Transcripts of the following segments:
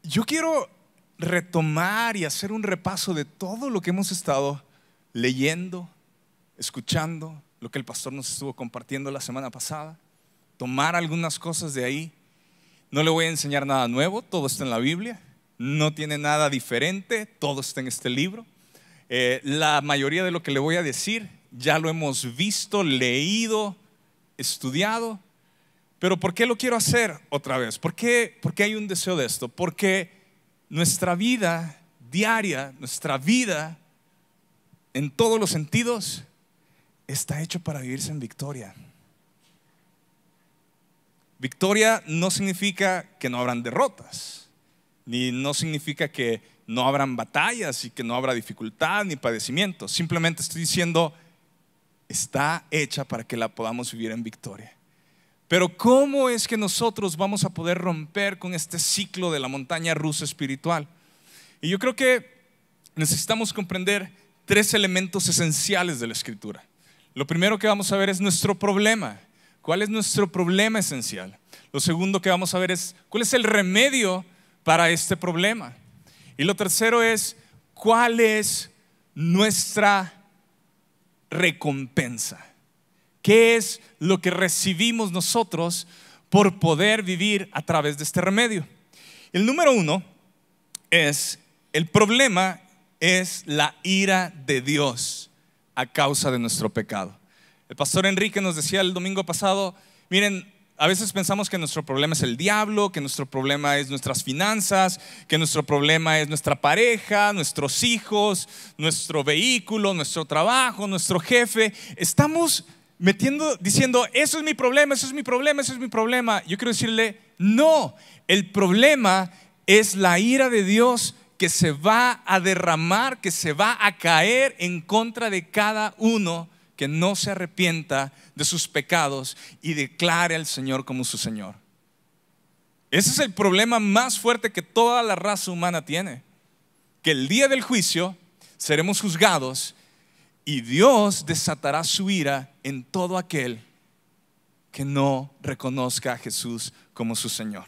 Yo quiero retomar y hacer un repaso de todo lo que hemos estado leyendo, escuchando, lo que el pastor nos estuvo compartiendo la semana pasada. Tomar algunas cosas de ahí. No le voy a enseñar nada nuevo, todo está en la Biblia. No tiene nada diferente, todo está en este libro. La mayoría de lo que le voy a decir ya lo hemos visto, leído, estudiado. Pero ¿por qué lo quiero hacer otra vez? ¿Por qué hay un deseo de esto? Porque nuestra vida diaria, nuestra vida en todos los sentidos está hecho para vivirse en victoria. Victoria no significa que no habrán derrotas, ni no significa que no habrán batallas y que no habrá dificultad ni padecimiento. Simplemente estoy diciendo, está hecha para que la podamos vivir en victoria. Pero ¿cómo es que nosotros vamos a poder romper con este ciclo de la montaña rusa espiritual? Y yo creo que necesitamos comprender 3 elementos esenciales de la Escritura. Lo primero que vamos a ver es nuestro problema. ¿Cuál es nuestro problema esencial? Lo segundo que vamos a ver es ¿cuál es el remedio para este problema? Y lo tercero es ¿cuál es nuestra recompensa? ¿Qué es lo que recibimos nosotros por poder vivir a través de este remedio? El número 1 es, el problema es la ira de Dios a causa de nuestro pecado. El pastor Enrique nos decía el domingo pasado, miren, a veces pensamos que nuestro problema es el diablo, que nuestro problema es nuestras finanzas, que nuestro problema es nuestra pareja, nuestros hijos, nuestro vehículo, nuestro trabajo, nuestro jefe. Estamos diciendo, eso es mi problema, eso es mi problema, eso es mi problema. Yo quiero decirle, no, el problema es la ira de Dios que se va a derramar, que se va a caer en contra de cada uno que no se arrepienta de sus pecados y declare al Señor como su Señor. Ese es el problema más fuerte que toda la raza humana tiene, que el día del juicio seremos juzgados y Dios desatará su ira en todo aquel que no reconozca a Jesús como su Señor.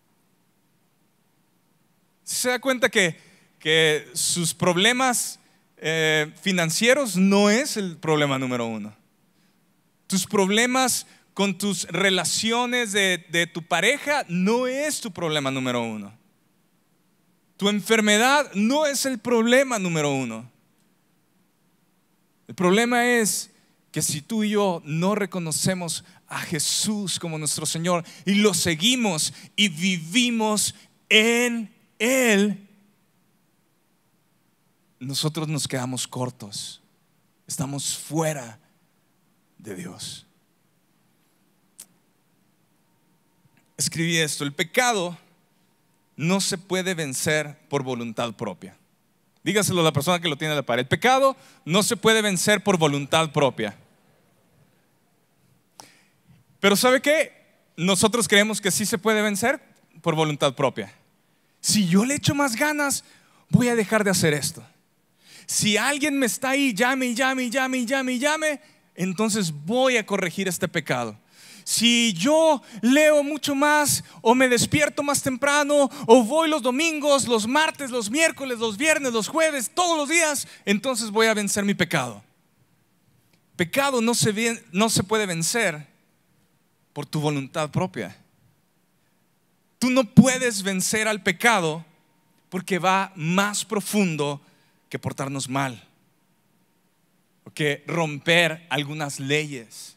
¿Se da cuenta que sus problemas financieros no es el problema número 1? Tus problemas con tus relaciones de tu pareja no es tu problema número 1. Tu enfermedad no es el problema número 1. El problema es que si tú y yo no reconocemos a Jesús como nuestro Señor y lo seguimos y vivimos en Él, nosotros nos quedamos cortos, estamos fuera de Dios. Escribí esto: el pecado no se puede vencer por voluntad propia. Dígaselo a la persona que lo tiene a la par. El pecado no se puede vencer por voluntad propia. Pero ¿sabe qué? Nosotros creemos que sí se puede vencer por voluntad propia. Si yo le echo más ganas, voy a dejar de hacer esto. Si alguien me está ahí, llame, entonces voy a corregir este pecado. Si yo leo mucho más, o me despierto más temprano, o voy los domingos, los martes, los miércoles, los viernes, los jueves, todos los días, entonces voy a vencer mi pecado. Pecado no se puede vencer por tu voluntad propia. Tú no puedes vencer al pecado porque va más profundo que portarnos mal o que romper algunas leyes.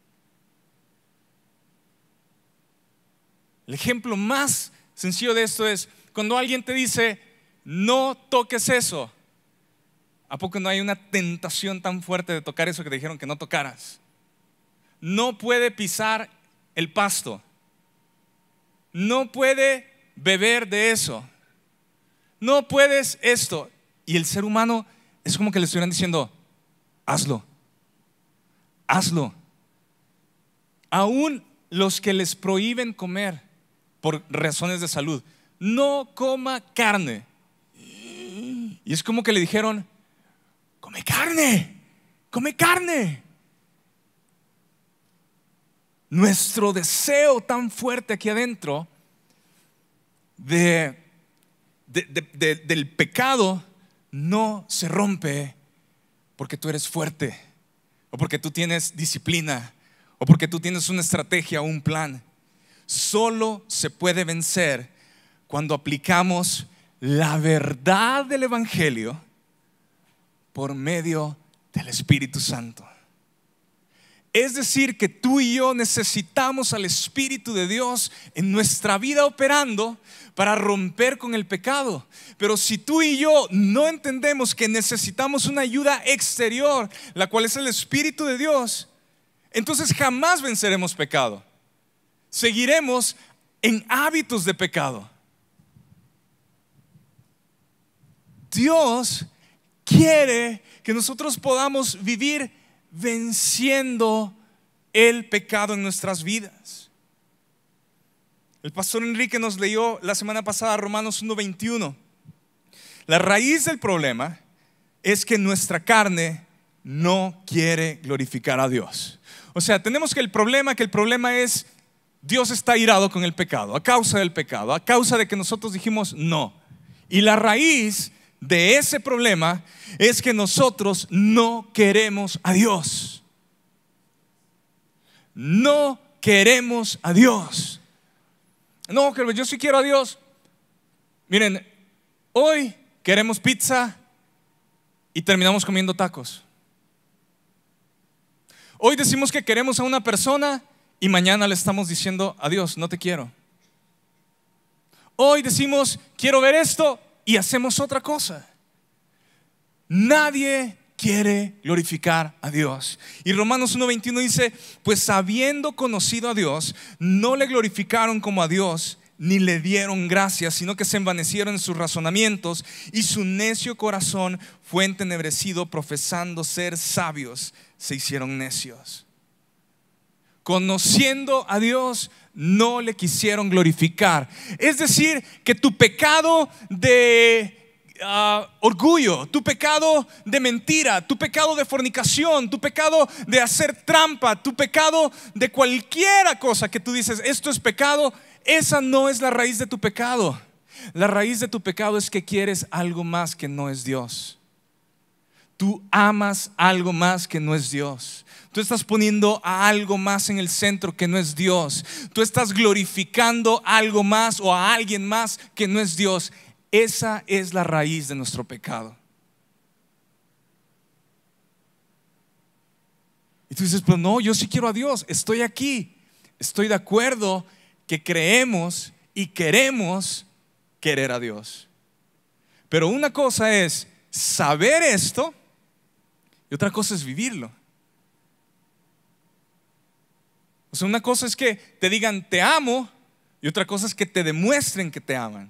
El ejemplo más sencillo de esto es cuando alguien te dice, no toques eso. ¿A poco no hay una tentación tan fuerte de tocar eso que te dijeron que no tocaras? No puede pisar el pasto. No puede beber de eso. No puedes esto. Y el ser humano es como que le estuvieran diciendo, hazlo, hazlo. Aún los que les prohíben comer por razones de salud, no coma carne. Y es como que le dijeron, come carne, come carne. Nuestro deseo tan fuerte aquí adentro de del pecado no se rompe porque tú eres fuerte, o porque tú tienes disciplina, o porque tú tienes una estrategia o un plan. Solo se puede vencer cuando aplicamos la verdad del Evangelio por medio del Espíritu Santo. Es decir, que tú y yo necesitamos al Espíritu de Dios en nuestra vida operando para romper con el pecado. Pero si tú y yo no entendemos que necesitamos una ayuda exterior, la cual es el Espíritu de Dios, entonces jamás venceremos pecado. Seguiremos en hábitos de pecado. Dios quiere que nosotros podamos vivir venciendo el pecado en nuestras vidas. El pastor Enrique nos leyó la semana pasada Romanos 1:21. La raíz del problema es que nuestra carne no quiere glorificar a Dios. O sea, tenemos que el problema es Dios está irado con el pecado, a causa del pecado, a causa de que nosotros dijimos no. Y la raíz de ese problema es que nosotros no queremos a Dios. No queremos a Dios. No, que yo sí quiero a Dios. Miren, hoy queremos pizza y terminamos comiendo tacos. Hoy decimos que queremos a una persona y mañana le estamos diciendo a Dios, no te quiero. Hoy decimos quiero ver esto y hacemos otra cosa. Nadie quiere glorificar a Dios. Y Romanos 1:21 dice, pues habiendo conocido a Dios, no le glorificaron como a Dios, ni le dieron gracias, sino que se envanecieron en sus razonamientos, y su necio corazón fue entenebrecido, profesando ser sabios, se hicieron necios. Conociendo a Dios, no le quisieron glorificar. Es decir, que tu pecado de orgullo, tu pecado de mentira, tu pecado de fornicación, tu pecado de hacer trampa, tu pecado de cualquiera cosa que tú dices, esto es pecado, esa no es la raíz de tu pecado. La raíz de tu pecado es que quieres algo más que no es Dios. Tú amas algo más que no es Dios. Tú estás poniendo a algo más en el centro que no es Dios. Tú estás glorificando a algo más o a alguien más que no es Dios. Esa es la raíz de nuestro pecado. Y tú dices, pero no, yo sí quiero a Dios, estoy aquí. Estoy de acuerdo que creemos y queremos querer a Dios. Pero una cosa es saber esto y otra cosa es vivirlo. O sea, una cosa es que te digan te amo y otra cosa es que te demuestren que te aman.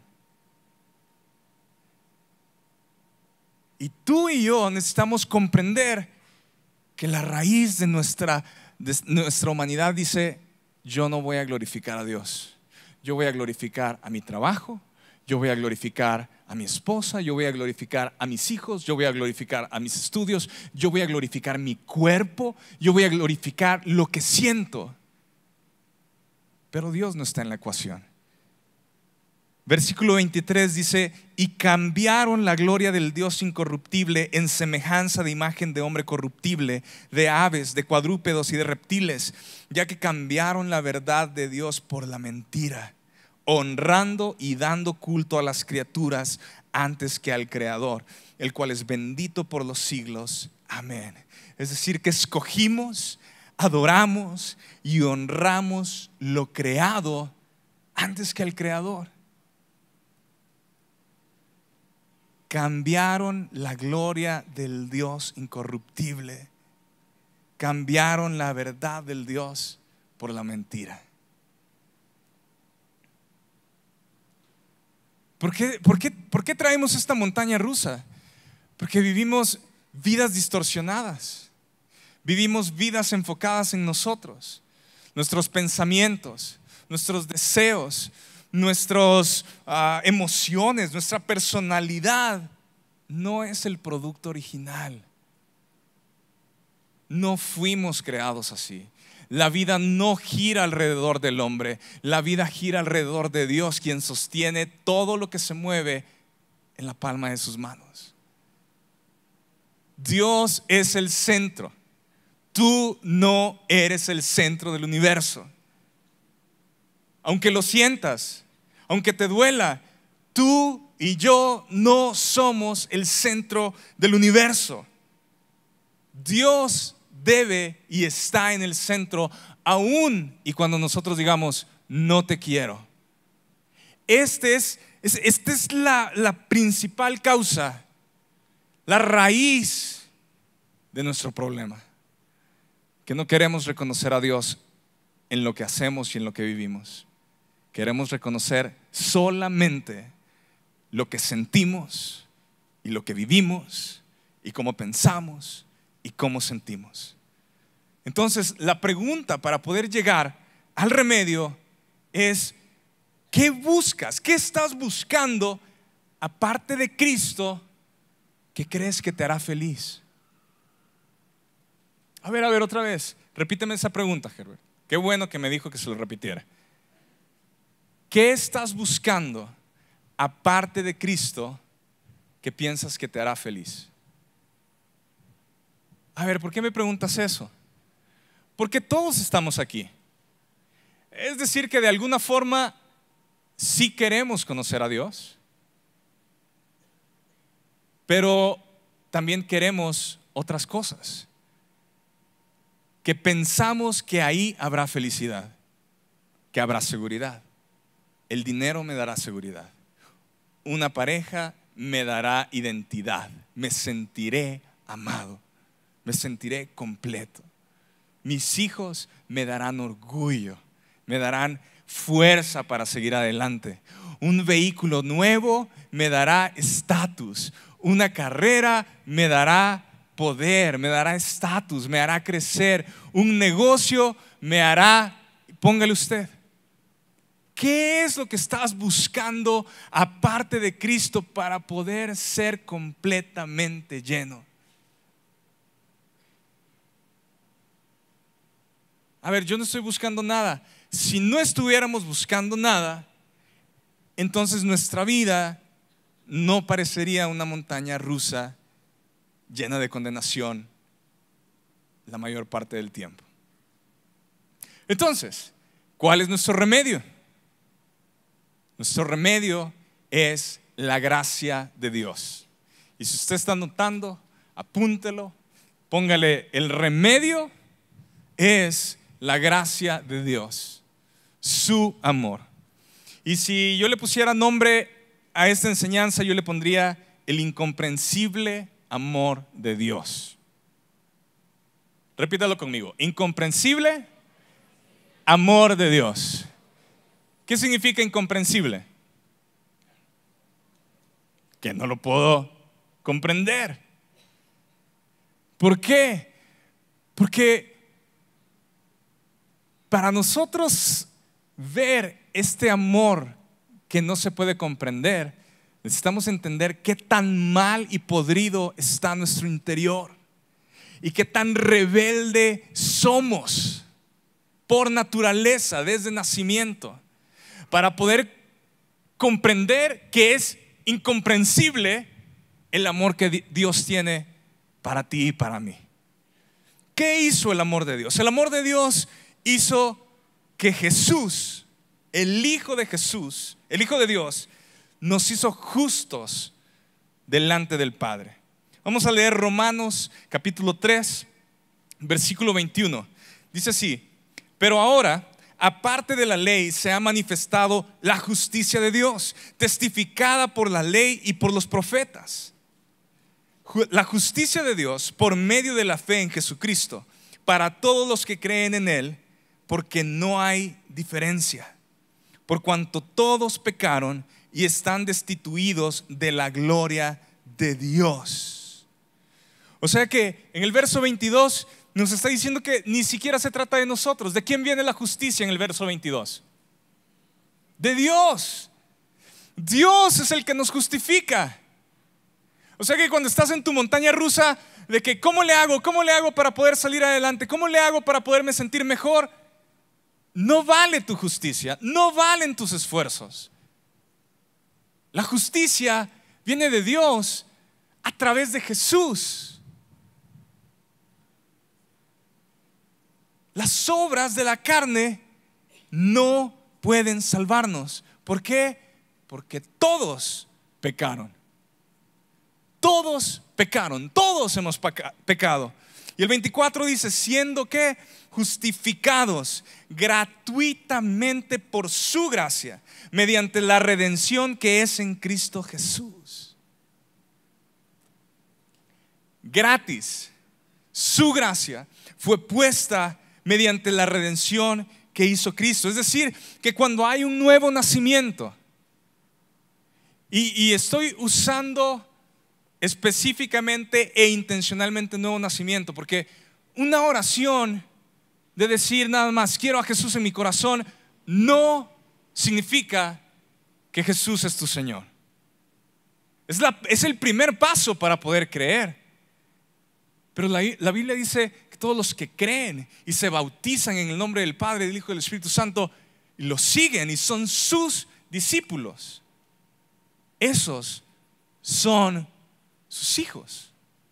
Y tú y yo necesitamos comprender que la raíz de nuestra humanidad dice, yo no voy a glorificar a Dios. Yo voy a glorificar a mi trabajo, yo voy a glorificar a mi esposa, yo voy a glorificar a mis hijos, yo voy a glorificar a mis estudios, yo voy a glorificar mi cuerpo, yo voy a glorificar lo que siento. Pero Dios no está en la ecuación. Versículo 23 dice, y cambiaron la gloria del Dios incorruptible en semejanza de imagen de hombre corruptible, de aves, de cuadrúpedos y de reptiles, ya que cambiaron la verdad de Dios por la mentira, honrando y dando culto a las criaturas antes que al Creador, el cual es bendito por los siglos. Amén. Es decir, que escogimos, adoramos y honramos lo creado antes que al Creador. Cambiaron la gloria del Dios incorruptible, cambiaron la verdad del Dios por la mentira. ¿Por qué traemos esta montaña rusa? Porque vivimos vidas distorsionadas, vivimos vidas enfocadas en nosotros, nuestros pensamientos, nuestros deseos, nuestras emociones, nuestra personalidad no es el producto original. No fuimos creados así. La vida no gira alrededor del hombre, la vida gira alrededor de Dios, quien sostiene todo lo que se mueve en la palma de sus manos. Dios es el centro. Tú no eres el centro del universo. Aunque lo sientas, aunque te duela, tú y yo no somos el centro del universo. Dios debe y está en el centro, aún y cuando nosotros digamos, no te quiero. Esta es la principal causa, la raíz de nuestro problema, que no queremos reconocer a Dios en lo que hacemos y en lo que vivimos. Queremos reconocer solamente lo que sentimos y lo que vivimos y cómo pensamos y cómo sentimos. Entonces, la pregunta para poder llegar al remedio es: ¿qué buscas? ¿Qué estás buscando aparte de Cristo que crees que te hará feliz? A ver, otra vez. Repíteme esa pregunta, Herbert. Qué bueno que me dijo que se lo repitiera. ¿Qué estás buscando aparte de Cristo que piensas que te hará feliz? A ver, ¿por qué me preguntas eso? Porque todos estamos aquí. Es decir, que de alguna forma sí queremos conocer a Dios, pero también queremos otras cosas, que pensamos que ahí habrá felicidad, que habrá seguridad. El dinero me dará seguridad. Una pareja me dará identidad. Me sentiré amado. Me sentiré completo. Mis hijos me darán orgullo. Me darán fuerza para seguir adelante. Un vehículo nuevo me dará estatus. Una carrera me dará poder, me dará estatus, me hará crecer. Un negocio me hará, póngale usted, ¿qué es lo que estás buscando aparte de Cristo para poder ser completamente lleno? A ver, yo no estoy buscando nada. Si no estuviéramos buscando nada, entonces nuestra vida no parecería una montaña rusa llena de condenación la mayor parte del tiempo. Entonces, ¿cuál es nuestro remedio? Nuestro remedio es la gracia de Dios. Y si usted está anotando, apúntelo, póngale: el remedio es la gracia de Dios, su amor. Y si yo le pusiera nombre a esta enseñanza, yo le pondría: el incomprensible amor de Dios. Repítalo conmigo: incomprensible amor de Dios. ¿Qué significa incomprensible? Que no lo puedo comprender. ¿Por qué? Porque para nosotros ver este amor que no se puede comprender, necesitamos entender qué tan mal y podrido está nuestro interior y qué tan rebelde somos por naturaleza desde nacimiento, para poder comprender que es incomprensible el amor que Dios tiene para ti y para mí. ¿Qué hizo el amor de Dios? El amor de Dios hizo que Jesús, el Hijo de Jesús, el Hijo de Dios, nos hizo justos delante del Padre. Vamos a leer Romanos capítulo 3, versículo 21. Dice así: pero ahora, aparte de la ley, se ha manifestado la justicia de Dios, testificada por la ley y por los profetas. La justicia de Dios por medio de la fe en Jesucristo, para todos los que creen en Él, porque no hay diferencia, por cuanto todos pecaron y están destituidos de la gloria de Dios. O sea que en el verso 22 nos está diciendo que ni siquiera se trata de nosotros. ¿De quién viene la justicia en el verso 22? De Dios. Dios es el que nos justifica. O sea que cuando estás en tu montaña rusa de que ¿cómo le hago para poder salir adelante? ¿Cómo le hago para poderme sentir mejor? No vale tu justicia, no valen tus esfuerzos. La justicia viene de Dios a través de Jesús. Las obras de la carne no pueden salvarnos. ¿Por qué? Porque todos pecaron. Todos pecaron, todos hemos pecado. Y el 24 dice, siendo que justificados gratuitamente por su gracia, mediante la redención que es en Cristo Jesús. Gratis, su gracia fue puesta mediante la redención que hizo Cristo. Es decir, que cuando hay un nuevo nacimiento, y estoy usando específicamente e intencionalmente nuevo nacimiento, porque una oración de decir nada más quiero a Jesús en mi corazón no significa que Jesús es tu Señor. Es el primer paso para poder creer. Pero la Biblia dice que todos los que creen y se bautizan en el nombre del Padre, del Hijo y del Espíritu Santo, y los siguen y son sus discípulos, esos son sus hijos.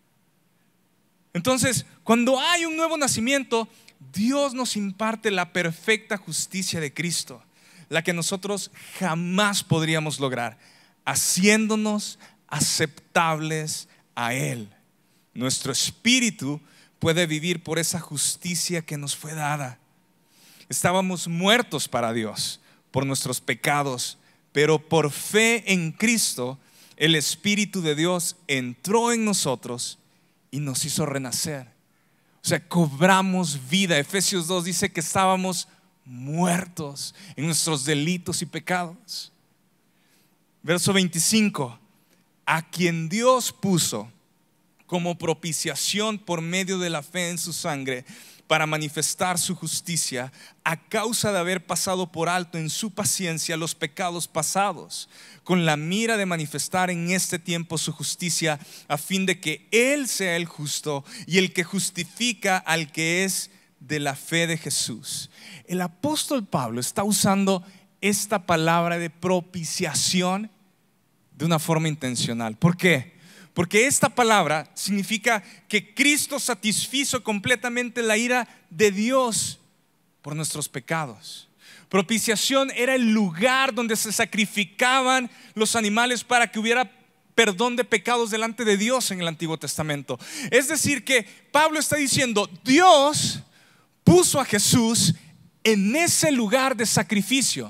Entonces, cuando hay un nuevo nacimiento, Dios nos imparte la perfecta justicia de Cristo, la que nosotros jamás podríamos lograr, haciéndonos aceptables a Él. Nuestro espíritu puede vivir por esa justicia que nos fue dada. Estábamos muertos para Dios por nuestros pecados, pero por fe en Cristo, el Espíritu de Dios entró en nosotros y nos hizo renacer. O sea, cobramos vida. Efesios 2 dice que estábamos muertos en nuestros delitos y pecados. Verso 25, a quien Dios puso como propiciación por medio de la fe en su sangre, para manifestar su justicia, a causa de haber pasado por alto en su paciencia los pecados pasados, con la mira de manifestar en este tiempo su justicia, a fin de que Él sea el justo y el que justifica al que es de la fe de Jesús. El apóstol Pablo está usando esta palabra de propiciación de una forma intencional. ¿Por qué? Porque esta palabra significa que Cristo satisfizo completamente la ira de Dios por nuestros pecados. Propiciación era el lugar donde se sacrificaban los animales para que hubiera perdón de pecados delante de Dios en el Antiguo Testamento. Es decir que Pablo está diciendo, Dios puso a Jesús en ese lugar de sacrificio,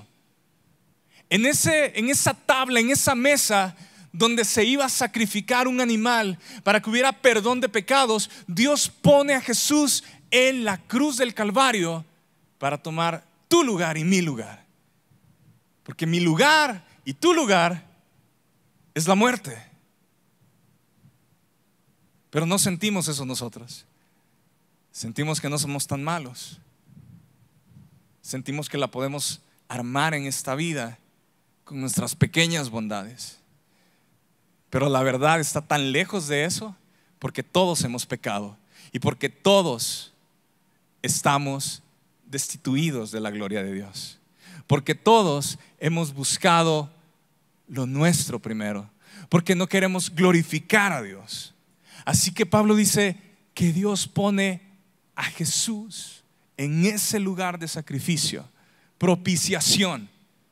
en esa tabla, en esa mesa donde se iba a sacrificar un animal para que hubiera perdón de pecados. Dios pone a Jesús en la cruz del Calvario para tomar tu lugar y mi lugar, porque mi lugar y tu lugar es la muerte. Pero no sentimos eso nosotros. Sentimos que no somos tan malos. Sentimos que la podemos armar en esta vida con nuestras pequeñas bondades. Pero la verdad está tan lejos de eso, porque todos hemos pecado y porque todos estamos destituidos de la gloria de Dios, porque todos hemos buscado lo nuestro primero, porque no queremos glorificar a Dios. Así que Pablo dice que Dios pone a Jesús en ese lugar de sacrificio, propiciación,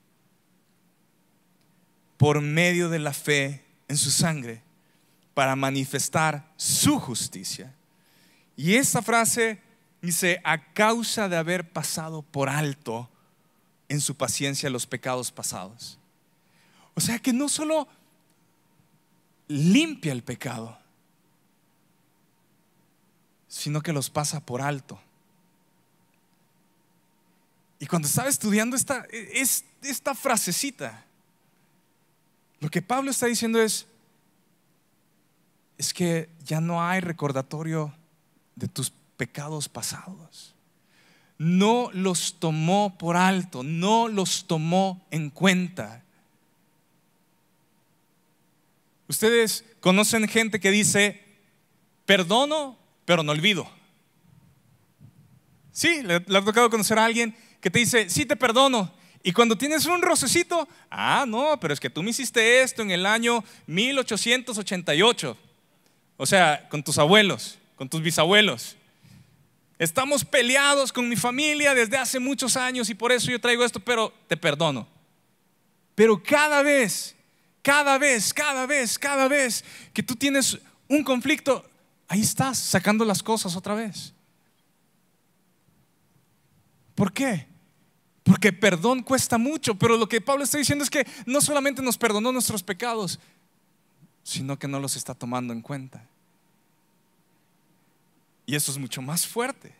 por medio de la fe en su sangre, para manifestar su justicia. Y esta frase dice, a causa de haber pasado por alto en su paciencia los pecados pasados. O sea que no solo limpia el pecado, sino que los pasa por alto. Y cuando estaba estudiando esta frasecita, lo que Pablo está diciendo es que ya no hay recordatorio de tus pecados pasados. No los tomó por alto, no los tomó en cuenta. Ustedes conocen gente que dice, perdono, pero no olvido. Sí, le ha tocado conocer a alguien que te dice, sí te perdono, Y cuando tienes un rocecito, no, pero es que tú me hiciste esto en el año 1888. O sea, con tus abuelos, con tus bisabuelos. Estamos peleados con mi familia desde hace muchos años y por eso yo traigo esto, pero te perdono. Pero cada vez que tú tienes un conflicto, ahí estás sacando las cosas otra vez. ¿Por qué? Porque perdón cuesta mucho, pero lo que Pablo está diciendo es que no solamente nos perdonó nuestros pecados, sino que no los está tomando en cuenta. Y eso es mucho más fuerte.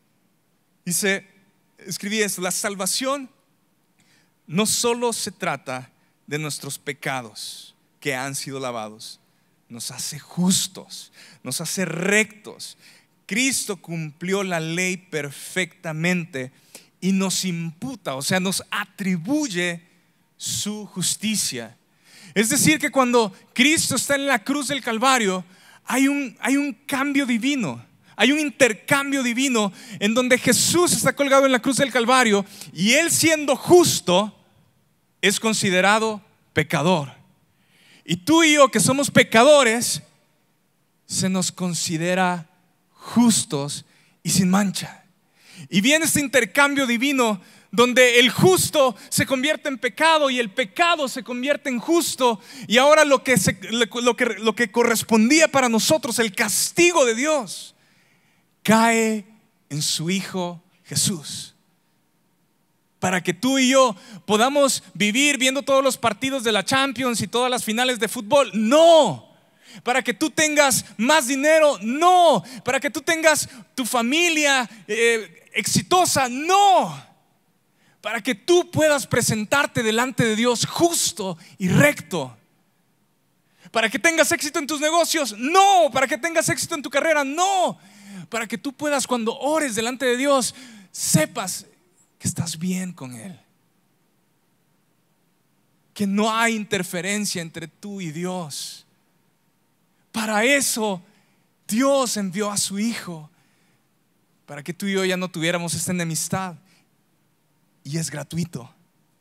Escribí esto: la salvación no solo se trata de nuestros pecados que han sido lavados, nos hace justos, nos hace rectos. Cristo cumplió la ley perfectamente y nos imputa, o sea, nos atribuye su justicia. Es decir, que cuando Cristo está en la cruz del Calvario, hay un cambio divino. Hay un intercambio divino en donde Jesús está colgado en la cruz del Calvario y Él, siendo justo, es considerado pecador. Y tú y yo, que somos pecadores, se nos considera justos y sin mancha. Y viene este intercambio divino donde el justo se convierte en pecado y el pecado se convierte en justo. Y ahora lo que correspondía para nosotros, el castigo de Dios, cae en su Hijo Jesús, para que tú y yo podamos vivir viendo todos los partidos de la Champions y todas las finales de fútbol. No. Para que tú tengas más dinero. No. Para que tú tengas tu familia exitosa. No. Para que tú puedas presentarte delante de Dios justo y recto. Para que tengas éxito en tus negocios. No. Para que tengas éxito en tu carrera. No. Para que tú puedas, cuando ores delante de Dios, sepas que estás bien con Él, que no hay interferencia entre tú y Dios. Para eso Dios envió a su Hijo, para que tú y yo ya no tuviéramos esta enemistad, y es gratuito.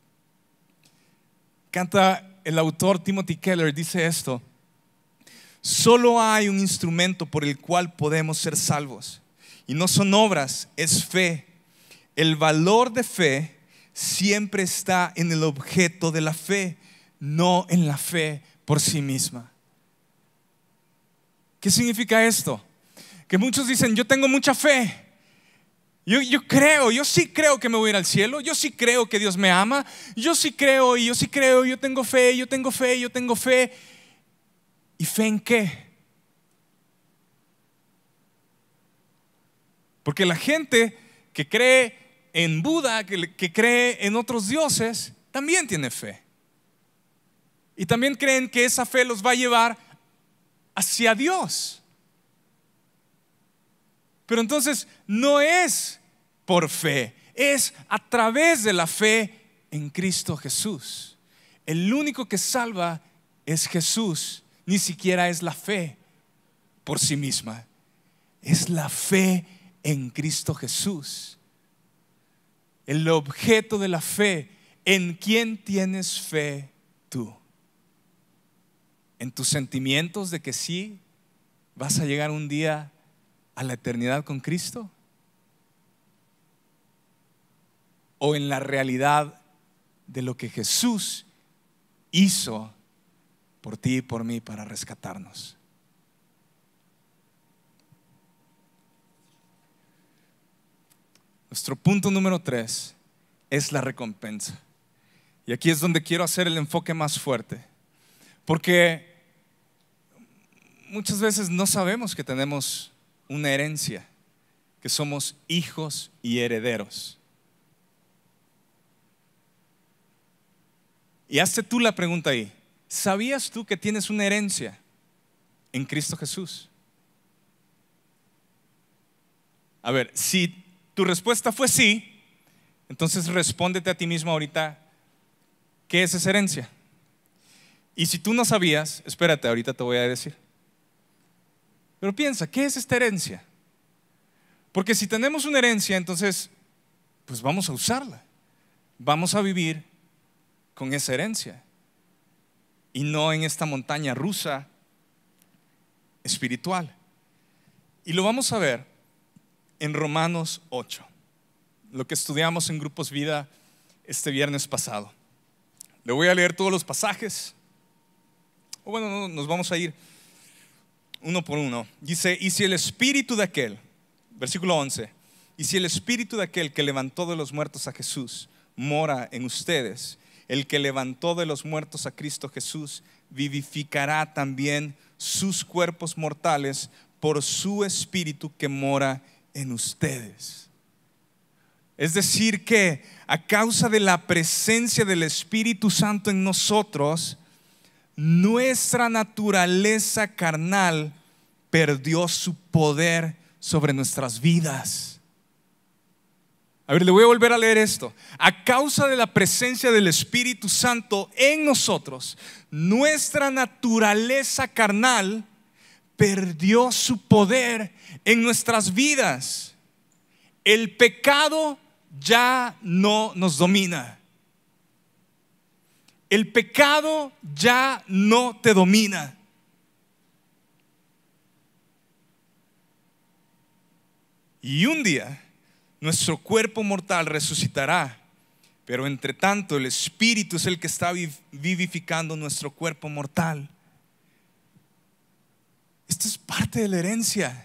Canta el autor Timothy Keller, dice esto: solo hay un instrumento por el cual podemos ser salvos, y no son obras, es fe. El valor de fe siempre está en el objeto de la fe, no en la fe por sí misma. ¿Qué significa esto? Que muchos dicen: yo tengo mucha fe, yo sí creo que me voy a ir al cielo, yo sí creo que Dios me ama, yo sí creo, yo tengo fe. ¿Y fe en qué? Porque la gente que cree en Buda, que cree en otros dioses, también tiene fe. Y también creen que esa fe los va a llevar hacia Dios. Pero entonces no es por fe, es a través de la fe en Cristo Jesús. El único que salva es Jesús. Ni siquiera es la fe por sí misma, es la fe en Cristo Jesús. El objeto de la fe. ¿En quién tienes fe tú? ¿En tus sentimientos de que sí vas a llegar un día a la eternidad con Cristo? ¿O en la realidad de lo que Jesús hizo por ti y por mí para rescatarnos? Nuestro punto número 3 es la recompensa. Y aquí es donde quiero hacer el enfoque más fuerte, porque muchas veces no sabemos que tenemos una herencia, que somos hijos y herederos. Y hazte tú la pregunta ahí: ¿sabías tú que tienes una herencia en Cristo Jesús? A ver, si tu respuesta fue sí, entonces respóndete a ti mismo ahorita: ¿qué es esa herencia? Y si tú no sabías, espérate, ahorita te voy a decir. Pero piensa, ¿qué es esta herencia? Porque si tenemos una herencia, entonces pues vamos a usarla. vamos a vivir con esa herencia y no en esta montaña rusa espiritual. Y lo vamos a ver en Romanos 8, lo que estudiamos en Grupos Vida este viernes pasado. Le voy a leer todos los pasajes. O bueno, no, nos vamos a ir uno por uno. Dice: y si el espíritu de aquel, versículo 11, y si el espíritu de aquel que levantó de los muertos a Jesús mora en ustedes, el que levantó de los muertos a Cristo Jesús vivificará también sus cuerpos mortales por su espíritu que mora en ustedes. Es decir que a causa de la presencia del Espíritu Santo en nosotros, nuestra naturaleza carnal perdió su poder sobre nuestras vidas. A ver, le voy a volver a leer esto. A causa de la presencia del Espíritu Santo en nosotros, nuestra naturaleza carnal perdió su poder en nuestras vidas. El pecado ya no nos domina. El pecado ya no te domina. Y un día nuestro cuerpo mortal resucitará, pero entre tanto el Espíritu es el que está vivificando nuestro cuerpo mortal. Esto es parte de la herencia.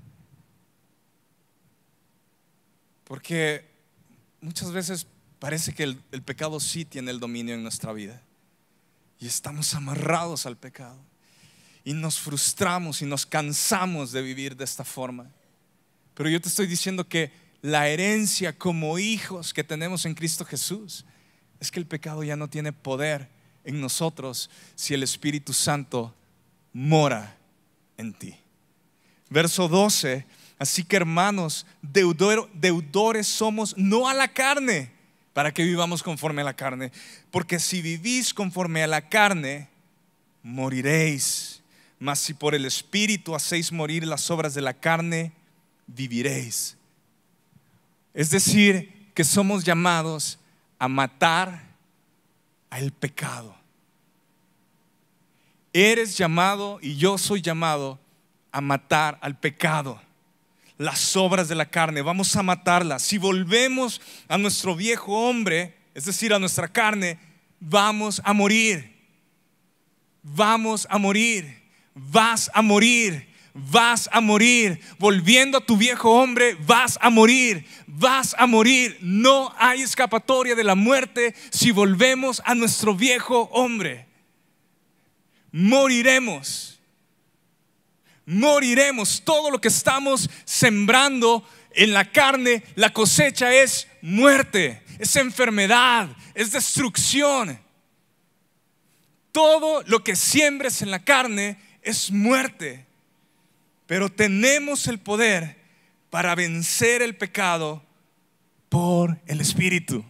Porque muchas veces parece que el pecado sí tiene el dominio en nuestra vida y estamos amarrados al pecado y nos frustramos y nos cansamos de vivir de esta forma. Pero yo te estoy diciendo que la herencia como hijos que tenemos en Cristo Jesús es que el pecado ya no tiene poder en nosotros si el Espíritu Santo mora en ti. Verso 12: así que hermanos, deudores somos no a la carne, para que vivamos conforme a la carne, porque si vivís conforme a la carne, moriréis. Mas si por el Espíritu hacéis morir las obras de la carne, viviréis. Es decir, que somos llamados a matar al pecado. Eres llamado y yo soy llamado a matar al pecado, las obras de la carne. Vamos a matarlas. Si volvemos a nuestro viejo hombre, es decir, a nuestra carne, vamos a morir. Vamos a morir. Vas a morir. Vas a morir. Volviendo a tu viejo hombre, vas a morir. Vas a morir. No hay escapatoria de la muerte si volvemos a nuestro viejo hombre. Moriremos. Moriremos. Todo lo que estamos sembrando en la carne, la cosecha es muerte, es enfermedad, es destrucción. Todo lo que siembres en la carne es muerte. Pero tenemos el poder para vencer el pecado por el Espíritu.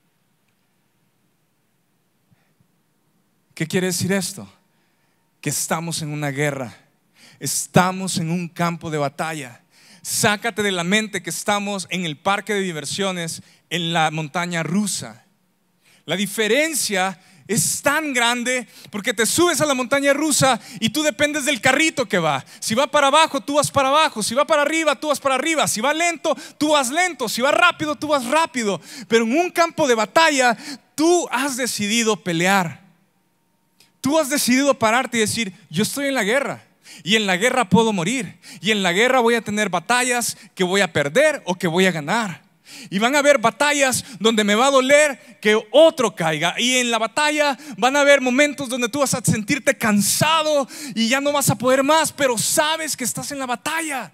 ¿Qué quiere decir esto? Que estamos en una guerra. Estamos en un campo de batalla. Sácate de la mente que estamos en el parque de diversiones, en la montaña rusa. La diferencia es tan grande porque te subes a la montaña rusa y tú dependes del carrito que va. Si va para abajo, tú vas para abajo. Si va para arriba, tú vas para arriba. Si va lento, tú vas lento. Si va rápido, tú vas rápido. Pero en un campo de batalla, tú has decidido pelear. Tú has decidido pararte y decir: yo estoy en la guerra. Y en la guerra puedo morir. Y en la guerra voy a tener batallas que voy a perder o que voy a ganar. Y van a haber batallas donde me va a doler que otro caiga. Y en la batalla van a haber momentos donde tú vas a sentirte cansado y ya no vas a poder más, pero sabes que estás en la batalla.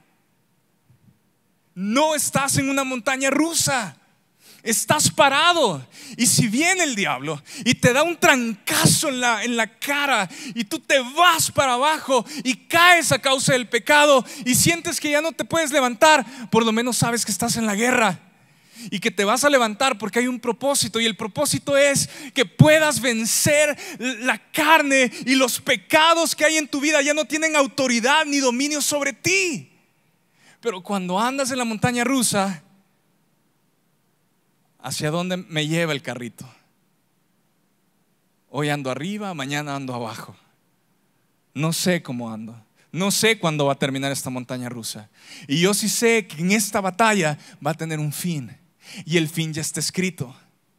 No estás en una montaña rusa. Estás parado. Y si viene el diablo y te da un trancazo en la cara y tú te vas para abajo y caes a causa del pecado y sientes que ya no te puedes levantar, por lo menos sabes que estás en la guerra y que te vas a levantar porque hay un propósito. Y el propósito es que puedas vencer la carne y los pecados que hay en tu vida ya no tienen autoridad ni dominio sobre ti. Pero cuando andas en la montaña rusa, hacia dónde me lleva el carrito. Hoy ando arriba, mañana ando abajo. No sé cómo ando. No sé cuándo va a terminar esta montaña rusa. Y yo sí sé que en esta batalla va a tener un fin. Y el fin ya está escrito.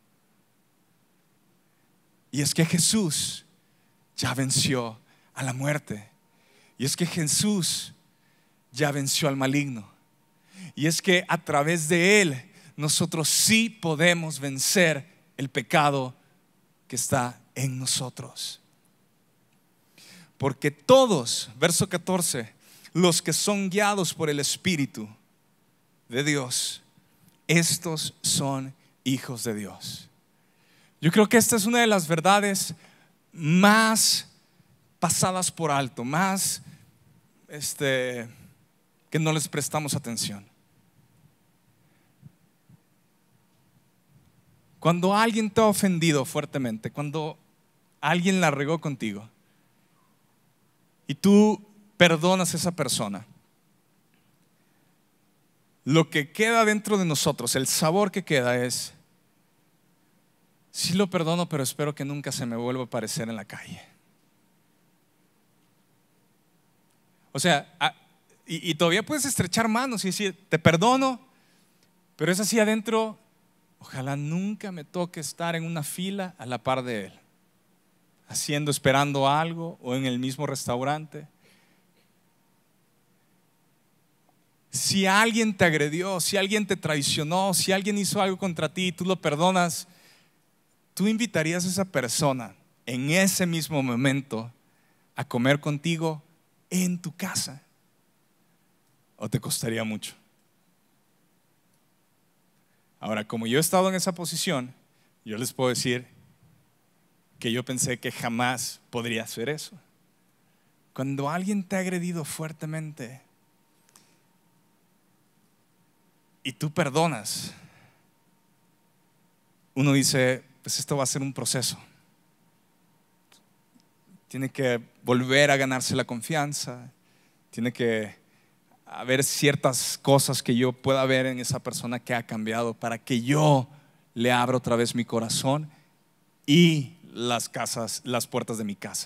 Y es que Jesús ya venció a la muerte. Y es que Jesús ya venció al maligno. Y es que a través de Él nosotros sí podemos vencer el pecado que está en nosotros. Porque todos, verso 14, los que son guiados por el Espíritu de Dios, estos son hijos de Dios. Yo creo que esta es una de las verdades más pasadas por alto, más que no les prestamos atención. Cuando alguien te ha ofendido fuertemente, cuando alguien la regó contigo y tú perdonas a esa persona, lo que queda dentro de nosotros, el sabor que queda es: sí lo perdono, pero espero que nunca se me vuelva a aparecer en la calle. O sea, y todavía puedes estrechar manos y decir: te perdono, pero es así adentro: ojalá nunca me toque estar en una fila a la par de él, esperando algo, o en el mismo restaurante. Si alguien te agredió, si alguien te traicionó, si alguien hizo algo contra ti y tú lo perdonas, ¿tú invitarías a esa persona en ese mismo momento a comer contigo en tu casa? ¿O te costaría mucho? Ahora, como yo he estado en esa posición, yo les puedo decir que yo pensé que jamás podría hacer eso. Cuando alguien te ha agredido fuertemente y tú perdonas, uno dice: pues esto va a ser un proceso. Tiene que volver a ganarse la confianza, tiene que haber ciertas cosas que yo pueda ver en esa persona que ha cambiado para que yo le abra otra vez mi corazón y las puertas de mi casa.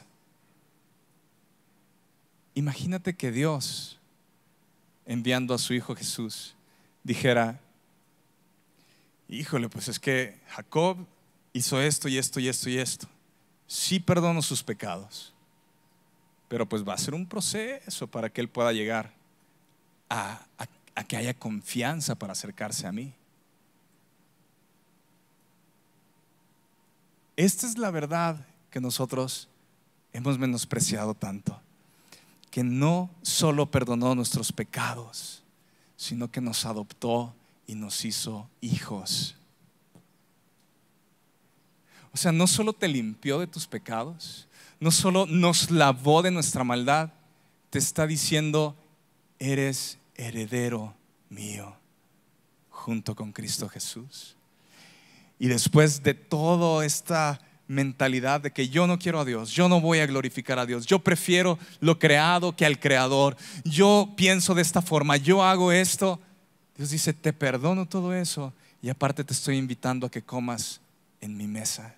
Imagínate que Dios, enviando a su Hijo Jesús, dijera: híjole, pues es que Jacob hizo esto y esto y esto y esto. Sí perdono sus pecados, pero pues va a ser un proceso para que él pueda llegar a que haya confianza para acercarse a mí. Esta es la verdad que nosotros hemos menospreciado tanto, que no solo perdonó nuestros pecados, sino que nos adoptó y nos hizo hijos. O sea, no solo te limpió de tus pecados, no solo nos lavó de nuestra maldad, te está diciendo: eres heredero mío junto con Cristo Jesús. Y después de toda esta mentalidad de que yo no quiero a Dios, yo no voy a glorificar a Dios, yo prefiero lo creado que al creador, yo pienso de esta forma, yo hago esto, Dios dice: te perdono todo eso y aparte te estoy invitando a que comas en mi mesa.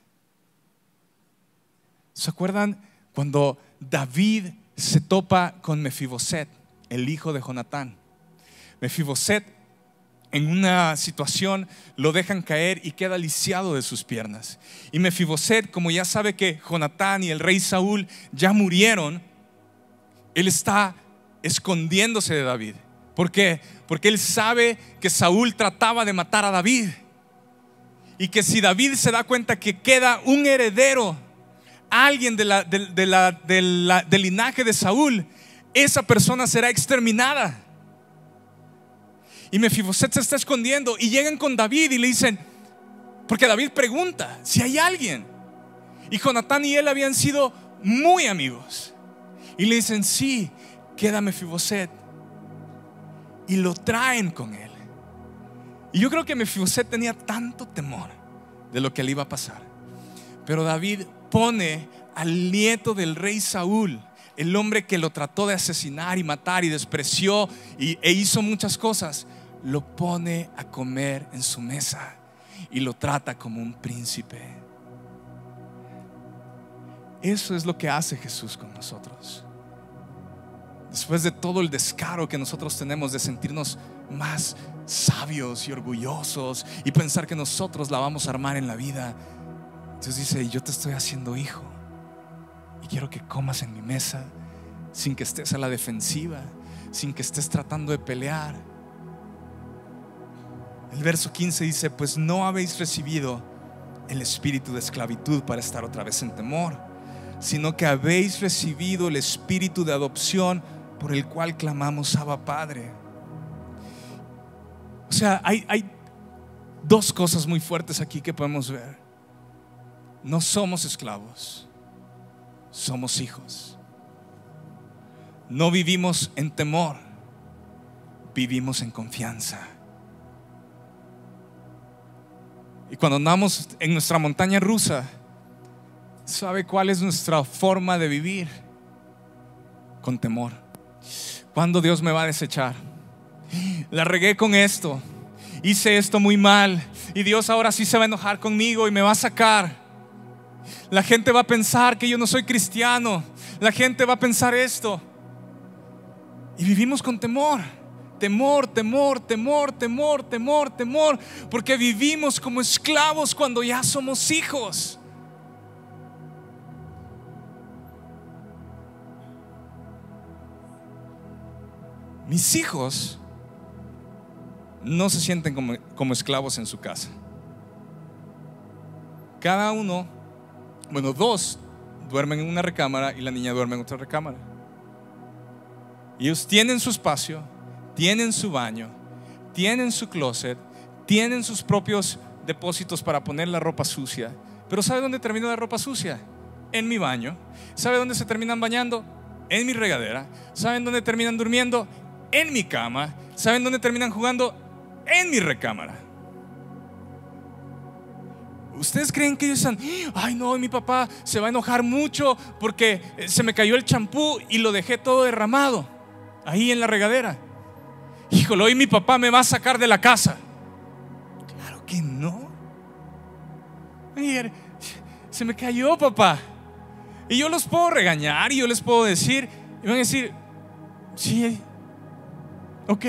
¿Se acuerdan cuando David se topa con Mefiboset, el hijo de Jonatán? Mefiboset, en una situación, lo dejan caer y queda lisiado de sus piernas. Y Mefiboset, como ya sabe que Jonatán y el rey Saúl ya murieron, él está escondiéndose de David. ¿Por qué? Porque él sabe que Saúl trataba de matar a David, y que si David se da cuenta que queda un heredero, alguien del linaje de Saúl, esa persona será exterminada. Y Mefiboset se está escondiendo y llegan con David y le dicen, porque David pregunta si hay alguien, y Jonatán y él habían sido muy amigos, y le dicen: sí, queda Mefiboset. Y lo traen con él. Y yo creo que Mefiboset tenía tanto temor de lo que le iba a pasar, pero David pone al nieto del rey Saúl, el hombre que lo trató de asesinar y matar y despreció e hizo muchas cosas, lo pone a comer en su mesa. y lo trata como un príncipe. Eso es lo que hace Jesús con nosotros. Después de todo el descaro que nosotros tenemos de sentirnos más sabios y orgullosos y pensar que nosotros la vamos a armar en la vida, Dios dice: yo te estoy haciendo hijo y quiero que comas en mi mesa sin que estés a la defensiva, sin que estés tratando de pelear. El verso 15 dice: pues no habéis recibido el espíritu de esclavitud para estar otra vez en temor, sino que habéis recibido el espíritu de adopción, por el cual clamamos: Abba, Padre. O sea, hay dos cosas muy fuertes aquí que podemos ver. No somos esclavos, somos hijos. No vivimos en temor, vivimos en confianza. Y cuando andamos en nuestra montaña rusa, ¿sabe cuál es nuestra forma de vivir? Con temor. ¿Cuándo Dios me va a desechar? La regué con esto, hice esto muy mal, y Dios ahora sí se va a enojar conmigo y me va a sacar. La gente va a pensar que yo no soy cristiano. La gente va a pensar esto. Y vivimos con temor. Temor, temor, temor, temor, temor, temor, porque vivimos como esclavos cuando ya somos hijos. Mis hijos no se sienten como esclavos en su casa. Cada uno, bueno, dos duermen en una recámara y la niña duerme en otra recámara. Y ellos tienen su espacio, tienen su baño, tienen su closet, tienen sus propios depósitos para poner la ropa sucia. Pero ¿sabe dónde termina la ropa sucia? En mi baño. ¿Sabe dónde se terminan bañando? En mi regadera. ¿Saben dónde terminan durmiendo? En mi cama. ¿Saben dónde terminan jugando? En mi recámara. ¿Ustedes creen que ellos están: ay no, mi papá se va a enojar mucho porque se me cayó el champú y lo dejé todo derramado ahí en la regadera? Híjole, hoy mi papá me va a sacar de la casa. Claro que no. Oye, se me cayó, papá. Y yo los puedo regañar y yo les puedo decir, y van a decir: sí, ok.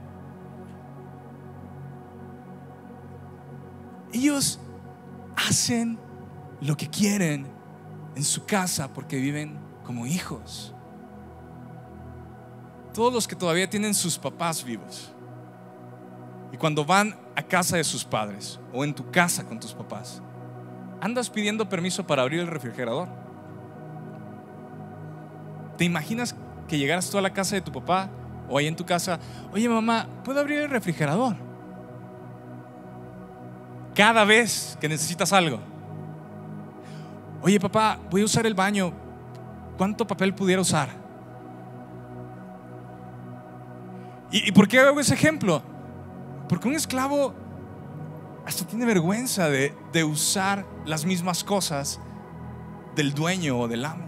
Ellos hacen lo que quieren en su casa porque viven como hijos. Todos los que todavía tienen sus papás vivos, y cuando van a casa de sus padres o en tu casa con tus papás, andas pidiendo permiso para abrir el refrigerador. ¿Te imaginas que llegaras tú a la casa de tu papá o ahí en tu casa: oye mamá, ¿puedo abrir el refrigerador? Cada vez que necesitas algo. Oye papá, voy a usar el baño, ¿cuánto papel pudiera usar? ¿Y por qué hago ese ejemplo? Porque un esclavo hasta tiene vergüenza de usar las mismas cosas del dueño o del amo.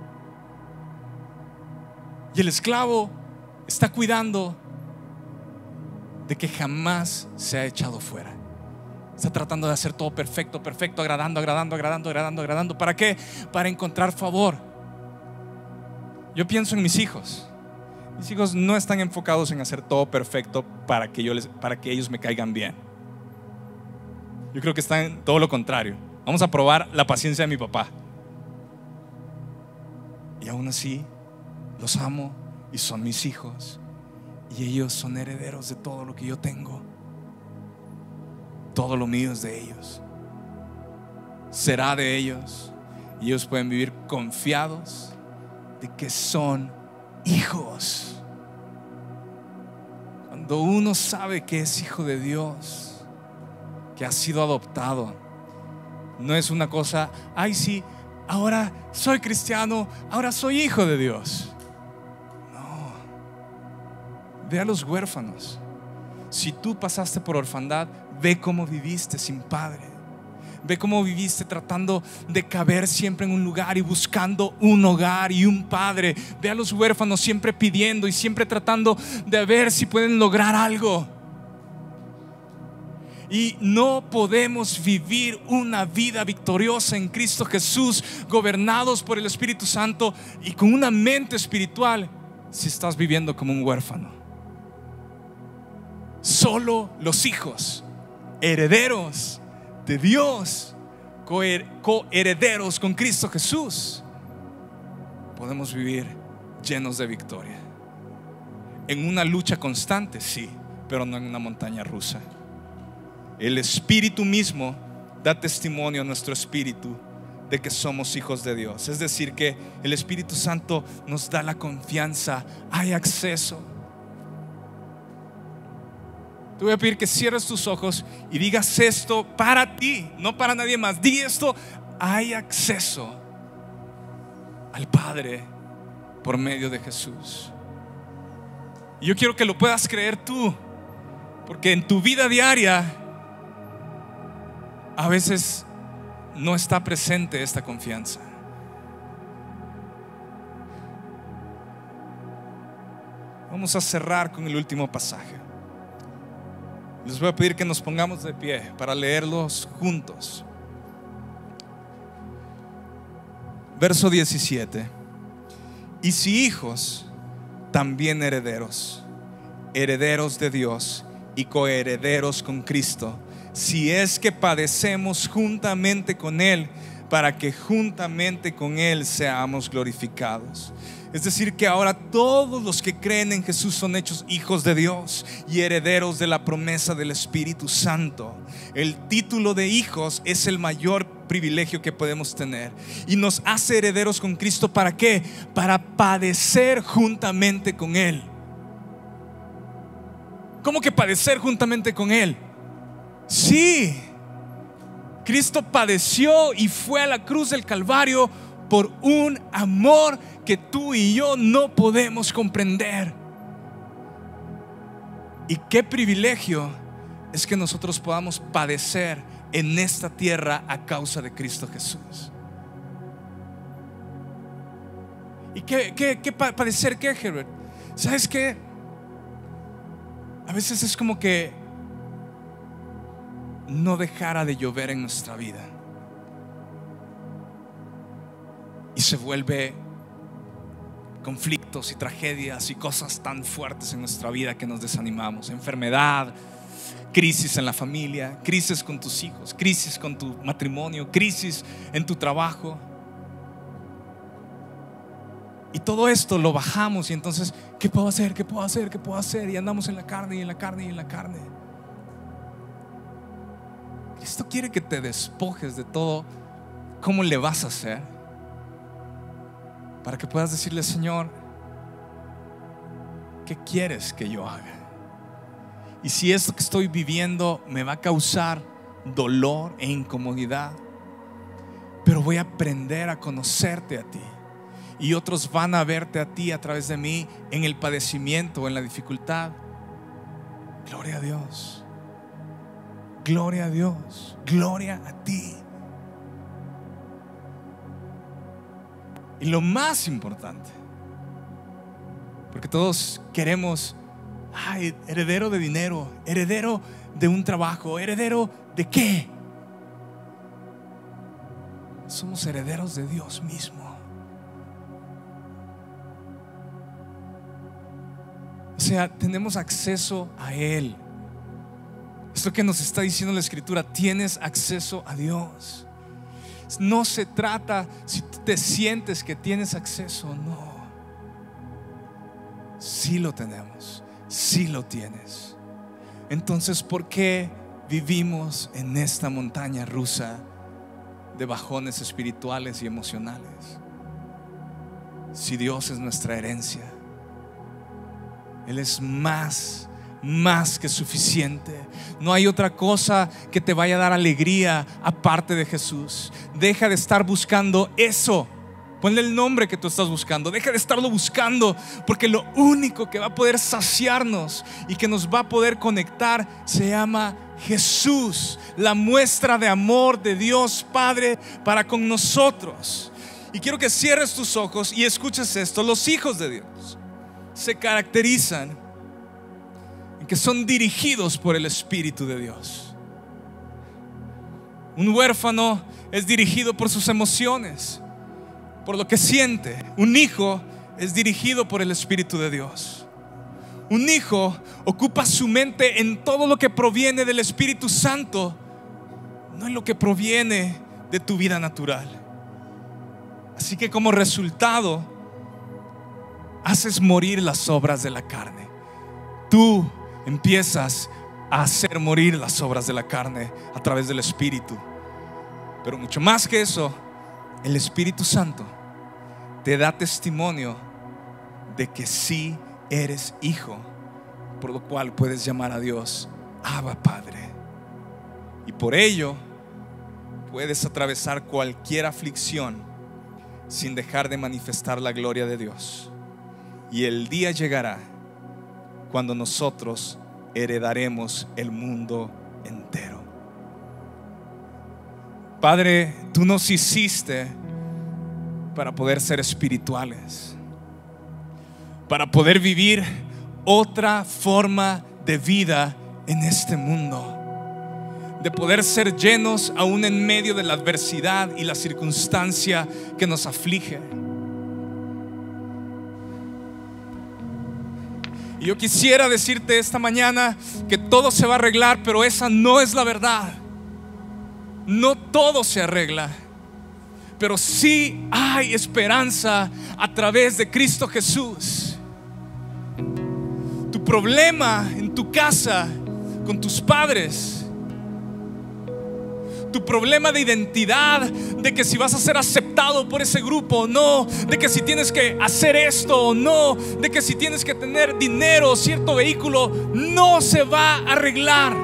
Y el esclavo está cuidando de que jamás sea echado fuera. Está tratando de hacer todo perfecto, perfecto, agradando, agradando, agradando, agradando, agradando. ¿Para qué? Para encontrar favor. Yo pienso en mis hijos. Mis hijos no están enfocados en hacer todo perfecto para que ellos me caigan bien. Yo creo que están en todo lo contrario. Vamos a probar la paciencia de mi papá. Y aún así los amo y son mis hijos, y ellos son herederos de todo lo que yo tengo. Todo lo mío es de ellos, será de ellos, y ellos pueden vivir confiados de que son hijos. Cuando uno sabe que es hijo de Dios, que ha sido adoptado, no es una cosa: ay sí, ahora soy cristiano, ahora soy hijo de Dios. No. Ve a los huérfanos. Si tú pasaste por orfandad, ve cómo viviste sin padre. Ve cómo viviste tratando de caber siempre en un lugar y buscando un hogar y un padre. Ve a los huérfanos siempre pidiendo y siempre tratando de ver si pueden lograr algo. Y no podemos vivir una vida victoriosa en Cristo Jesús, gobernados por el Espíritu Santo y con una mente espiritual, si estás viviendo como un huérfano. Solo los hijos, herederos de Dios, coherederos con Cristo Jesús, podemos vivir llenos de victoria. En una lucha constante, sí, pero no en una montaña rusa. El Espíritu mismo da testimonio a nuestro espíritu de que somos hijos de Dios. Es decir, que el Espíritu Santo nos da la confianza, hay acceso. Te voy a pedir que cierres tus ojos y digas esto para ti, no para nadie más. Di esto: hay acceso al Padre por medio de Jesús. Y yo quiero que lo puedas creer tú, porque en tu vida diaria a veces no está presente esta confianza. Vamos a cerrar con el último pasaje. Les voy a pedir que nos pongamos de pie para leerlos juntos. Verso 17. Y si hijos, también herederos, herederos de Dios y coherederos con Cristo, si es que padecemos juntamente con Él, para que juntamente con Él seamos glorificados. Es decir, que ahora todos los que creen en Jesús son hechos hijos de Dios y herederos de la promesa del Espíritu Santo. El título de hijos es el mayor privilegio que podemos tener y nos hace herederos con Cristo. ¿Para qué? Para padecer juntamente con Él. ¿Cómo que padecer juntamente con Él? Sí, Cristo padeció y fue a la cruz del Calvario por un amor que tú y yo no podemos comprender. Y qué privilegio es que nosotros podamos padecer en esta tierra a causa de Cristo Jesús. ¿Y qué padecer qué, Herbert? ¿Sabes qué? A veces es como que no dejara de llover en nuestra vida y se vuelve conflictos y tragedias y cosas tan fuertes en nuestra vida que nos desanimamos. Enfermedad, crisis en la familia, crisis con tus hijos, crisis con tu matrimonio, crisis en tu trabajo. Y todo esto lo bajamos y entonces, ¿qué puedo hacer? ¿Qué puedo hacer? ¿Qué puedo hacer? Y andamos en la carne y en la carne y en la carne. Cristo quiere que te despojes de todo. ¿Cómo le vas a hacer? Para que puedas decirle: Señor, ¿qué quieres que yo haga? Y si esto que estoy viviendo me va a causar dolor e incomodidad, pero voy a aprender a conocerte a ti, y otros van a verte a ti a través de mí en el padecimiento o en la dificultad. Gloria a Dios. Gloria a Dios, gloria a ti. Y lo más importante, porque todos queremos, heredero de dinero, heredero de un trabajo, heredero de qué? Somos herederos de Dios mismo. O sea, tenemos acceso a Él. Esto que nos está diciendo la Escritura: tienes acceso a Dios. No se trata si tú te sientes que tienes acceso o no. Sí lo tenemos, sí lo tienes. Entonces, ¿por qué vivimos en esta montaña rusa de bajones espirituales y emocionales? Si Dios es nuestra herencia, Él es más que suficiente. No hay otra cosa que te vaya a dar alegría aparte de Jesús. Deja de estar buscando eso. Ponle el nombre que tú estás buscando. Deja de estarlo buscando, porque lo único que va a poder saciarnos y que nos va a poder conectar se llama Jesús, la muestra de amor de Dios Padre para con nosotros. Y quiero que cierres tus ojos y escuches esto. Los hijos de Dios se caracterizan en que son dirigidos por el Espíritu de Dios. Un huérfano es dirigido por sus emociones, por lo que siente. Un hijo es dirigido por el Espíritu de Dios. Un hijo ocupa su mente en todo lo que proviene del Espíritu Santo, no en lo que proviene de tu vida natural. Así que como resultado, haces morir las obras de la carne. Tú empiezas a hacer morir las obras de la carne a través del Espíritu. Pero mucho más que eso, el Espíritu Santo te da testimonio de que sí eres hijo, por lo cual puedes llamar a Dios Abba Padre. Y por ello puedes atravesar cualquier aflicción sin dejar de manifestar la gloria de Dios. Y el día llegará cuando nosotros heredaremos el mundo entero. Padre, tú nos hiciste para poder ser espirituales, para poder vivir otra forma de vida en este mundo, de poder ser llenos aún en medio de la adversidad y la circunstancia que nos aflige. Y yo quisiera decirte esta mañana que todo se va a arreglar, pero esa no es la verdad. No todo se arregla, pero sí hay esperanza a través de Cristo Jesús. Tu problema en tu casa con tus padres, tu problema de identidad, de que si vas a ser aceptado por ese grupo o no, de que si tienes que hacer esto o no, de que si tienes que tener dinero o cierto vehículo, no se va a arreglar.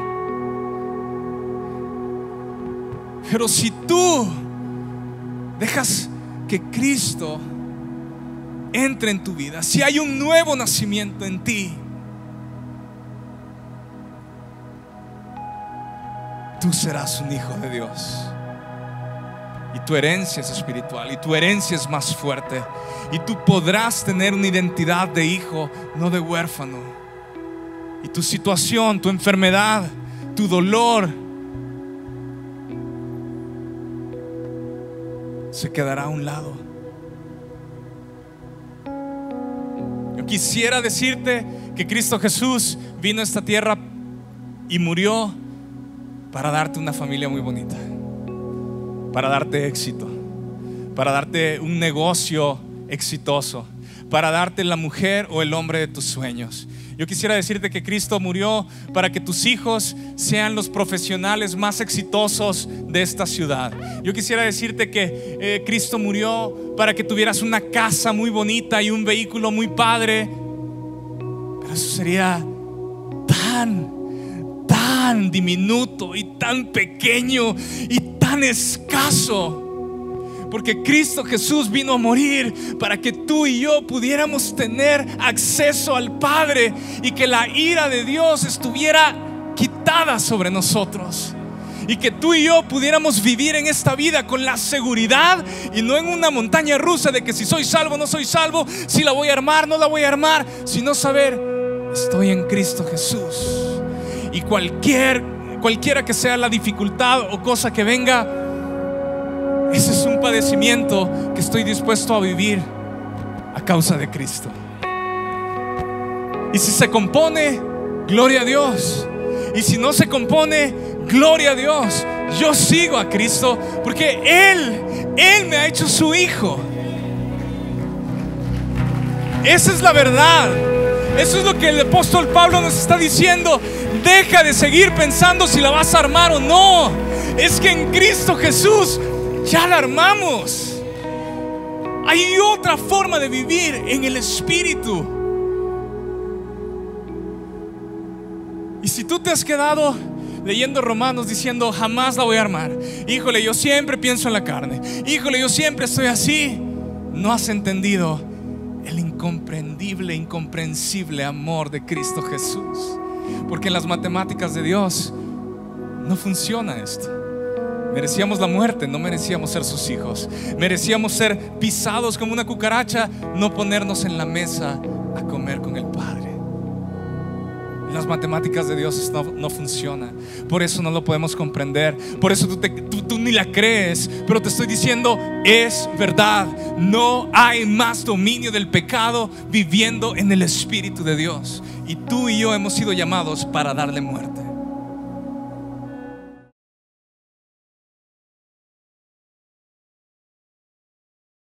Pero si tú dejas que Cristo entre en tu vida, si hay un nuevo nacimiento en ti, tú serás un hijo de Dios. Y tu herencia es espiritual, y tu herencia es más fuerte, y tú podrás tener una identidad de hijo, no de huérfano. Y tu situación, tu enfermedad, tu dolor se quedará a un lado. Yo quisiera decirte que Cristo Jesús vino a esta tierra y murió para darte una familia muy bonita, para darte éxito, para darte un negocio exitoso, para darte la mujer o el hombre de tus sueños. Yo quisiera decirte que Cristo murió para que tus hijos sean los profesionales más exitosos de esta ciudad. Yo quisiera decirte que Cristo murió para que tuvieras una casa muy bonita y un vehículo muy padre. Pero eso sería tan diminuto y tan pequeño y tan escaso, porque Cristo Jesús vino a morir para que tú y yo pudiéramos tener acceso al Padre y que la ira de Dios estuviera quitada sobre nosotros, y que tú y yo pudiéramos vivir en esta vida con la seguridad y no en una montaña rusa de que si soy salvo, no soy salvo, si la voy a armar, no la voy a armar, sino saber, estoy en Cristo Jesús. Y cualquiera que sea la dificultad o cosa que venga, ese es un padecimiento que estoy dispuesto a vivir a causa de Cristo. Y si se compone, gloria a Dios. Y si no se compone, gloria a Dios. Yo sigo a Cristo porque Él me ha hecho su hijo. Esa es la verdad. Eso es lo que el apóstol Pablo nos está diciendo. Deja de seguir pensando si la vas a armar o no. Es que en Cristo Jesús ya la armamos. Hay otra forma de vivir en el Espíritu. Y si tú te has quedado leyendo Romanos diciendo jamás la voy a armar, híjole, yo siempre pienso en la carne, híjole, yo siempre estoy así, no has entendido el incomprendible, incomprensible amor de Cristo Jesús. Porque en las matemáticas de Dios no funciona esto. Merecíamos la muerte, no merecíamos ser sus hijos. Merecíamos ser pisados como una cucaracha, no ponernos en la mesa a comer con el Padre. Las matemáticas de Dios no funcionan. Por eso no lo podemos comprender. Por eso tú ni la crees. Pero te estoy diciendo, es verdad. No hay más dominio del pecado viviendo en el Espíritu de Dios. Y tú y yo hemos sido llamados para darle muerte.